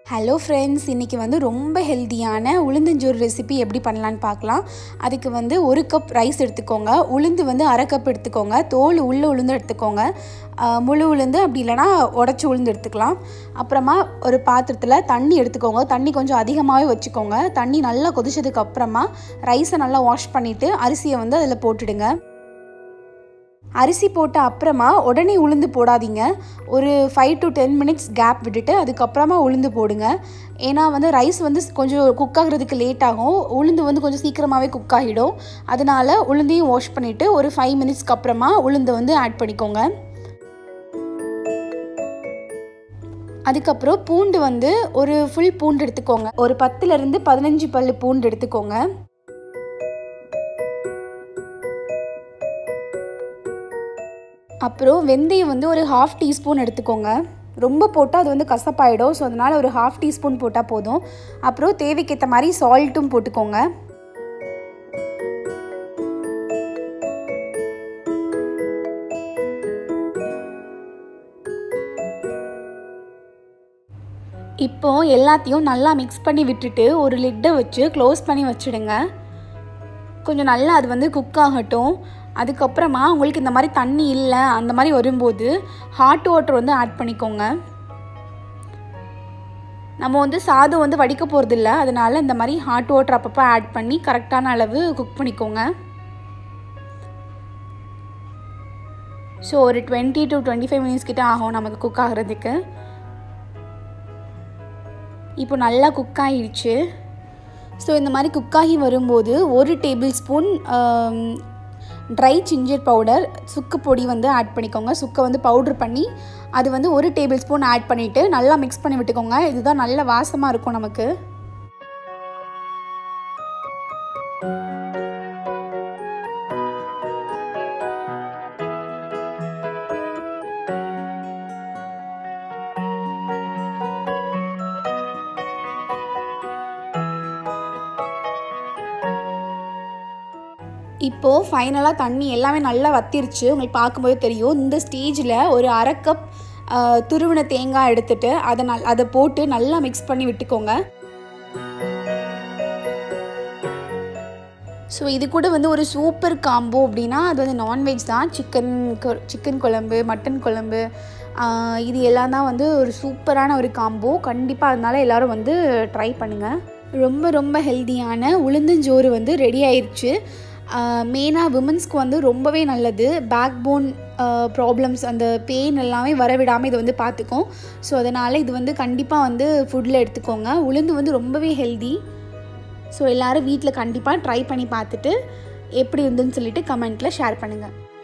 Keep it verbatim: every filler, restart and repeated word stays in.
Hello friends, இன்றைக்கி வந்து ரொம்ப ஹெல்த்தியான உளுந்தஞ்சோறு ரெசிபி எப்படி பண்ணலான்னு பார்க்கலாம். அதுக்கு வந்து ஒரு கப் ரைஸ் எடுத்துக்கோங்க. உளுந்து வந்து அரை கப் எடுத்துக்கோங்க. தோல் உள்ள உளுந்து எடுத்துக்கோங்க. முழு உளுந்து அப்படி இல்லைனா உடச்சி உளுந்து எடுத்துக்கலாம். அப்புறமா ஒரு பாத்திரத்தில் தண்ணி எடுத்துக்கோங்க. தண்ணி கொஞ்சம் அதிகமாகவே வச்சுக்கோங்க. தண்ணி நல்லா கொதிச்சதுக்கு அப்புறமா ரைஸை நல்லா வாஷ் பண்ணிவிட்டு அரிசியை வந்து அதில் போட்டுடுங்க. அரிசி போட்ட அப்புறமா உடனே உளுந்து போடாதீங்க. ஒரு five to ten minutes gap விட்டுட்டு அதுக்கப்புறமா உளுந்து போடுங்க. ஏன்னா வந்து ரைஸ் வந்து கொஞ்சம் குக் ஆகிறதுக்கு லேட் ஆகும். உளுந்து வந்து கொஞ்சம் சீக்கிரமாகவே குக் ஆகிடும். அதனால் உளுந்தையும் வாஷ் பண்ணிவிட்டு ஒரு ஃபைவ் மினிட்ஸ்க்கு அப்புறமா உளுந்தை வந்து ஆட் பண்ணிக்கோங்க. அதுக்கப்புறம் பூண்டு வந்து ஒரு ஃபுல் பூண்டு எடுத்துக்கோங்க. ஒரு பத்துலேருந்து பதினஞ்சு பல் பூண்டு எடுத்துக்கோங்க. அப்புறம் வெந்தயம் வந்து ஒரு ஹாஃப் டீஸ்பூன் எடுத்துக்கோங்க. ரொம்ப போட்டால் அது வந்து கசப்பாயிடும். ஸோ அதனால் ஒரு ஹாஃப் டீஸ்பூன் போட்டால் போதும். அப்புறம் தேவைக்கேற்ற மாதிரி சால்ட்டும் போட்டுக்கோங்க. இப்போ எல்லாத்தையும் நல்லா மிக்ஸ் பண்ணி விட்டுட்டு ஒரு லிட்டை வச்சு க்ளோஸ் பண்ணி வச்சுடுங்க. கொஞ்சம் நல்லா அது வந்து குக் ஆகட்டும். அதுக்கப்புறமா உங்களுக்கு இந்த மாதிரி தண்ணி இல்லை அந்த மாதிரி வரும்போது ஹாட் வாட்டர் வந்து ஆட் பண்ணிக்கோங்க. நம்ம வந்து சாதம் வந்து வடிக்க போகிறதில்ல, அதனால் இந்த மாதிரி ஹாட் வாட்டர் அப்பப்போ ஆட் பண்ணி கரெக்டான அளவு குக் பண்ணிக்கோங்க. ஸோ ஒரு twenty to twenty five minutes கிட்ட ஆகும் நமக்கு குக் ஆகிறதுக்கு. இப்போ நல்லா குக் ஆகிடுச்சு. ஸோ இந்த மாதிரி குக்காகி வரும்போது ஒரு tablespoon dry ginger powder, சுக்கு பொடி வந்து ஆட் பண்ணிக்கோங்க. சுக்கை வந்து பவுட்ரு பண்ணி அது வந்து ஒரு டேபிள் ஸ்பூன் ஆட் பண்ணிவிட்டு நல்லா மிக்ஸ் பண்ணி விட்டுக்கோங்க. இதுதான் நல்ல வாசமாக இருக்கும் நமக்கு. இப்போது ஃபைனலாக தண்ணி எல்லாமே நல்லா வத்திருச்சு. உங்களுக்கு பார்க்கும்போது தெரியும். இந்த ஸ்டேஜில் ஒரு அரை கப் துருவின தேங்காய் எடுத்துகிட்டு அதை நல் அதை போட்டு நல்லா மிக்ஸ் பண்ணி விட்டுக்கோங்க. ஸோ இது கூட வந்து ஒரு சூப்பர் காம்போ அப்படின்னா அது வந்து நான்வெஜ் தான். சிக்கன் சிக்கன் குழம்பு, மட்டன் குழம்பு, இது எல்லாம் தான் வந்து ஒரு சூப்பரான ஒரு காம்போ. கண்டிப்பாக அதனால எல்லோரும் வந்து ட்ரை பண்ணுங்கள். ரொம்ப ரொம்ப ஹெல்த்தியான உளுந்தஞ்சோறு வந்து ரெடி ஆயிடுச்சு. மெயினாக விமன்ஸ்க்கு வந்து ரொம்பவே நல்லது. பேக் போன் ப்ராப்ளம்ஸ், அந்த பெயின் எல்லாமே வரவிடாமல் இது வந்து பார்த்துக்கும். ஸோ அதனால் இது வந்து கண்டிப்பாக வந்து ஃபுட்டில் எடுத்துக்கோங்க. உளுந்து வந்து ரொம்பவே ஹெல்தி. ஸோ எல்லோரும் வீட்டில் கண்டிப்பாக ட்ரை பண்ணி பார்த்துட்டு எப்படி இருந்துன்னு சொல்லிட்டு கமெண்ட்டில் ஷேர் பண்ணுங்கள்.